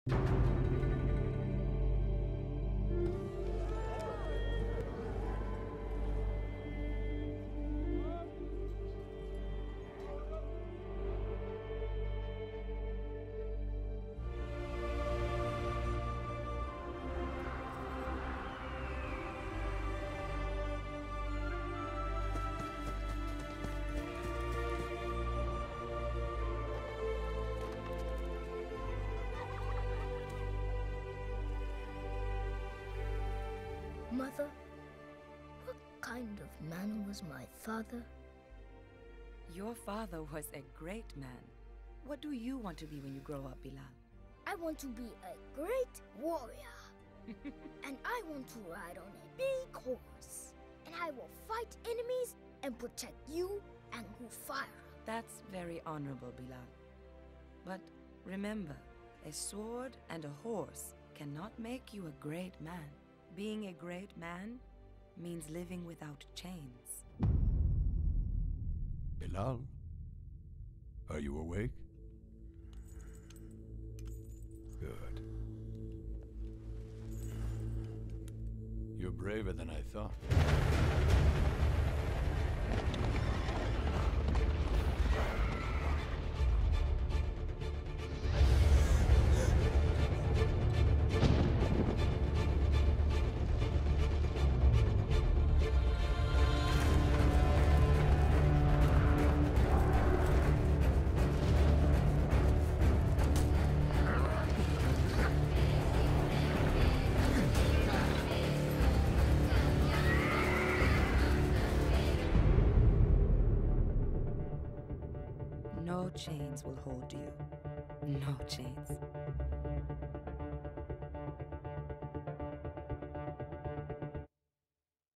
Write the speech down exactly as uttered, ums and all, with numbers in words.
Mother, what kind of man was my father? Your father was a great man. What do you want to be when you grow up, Bilal? I want to be a great warrior. And I want to ride on a big horse. And I will fight enemies and protect you and Hufira. That's very honorable, Bilal. But remember, a sword and a horse cannot make you a great man. Being a great man means living without chains. Bilal, are you awake? Good. You're braver than I thought. No chains will hold you. No chains.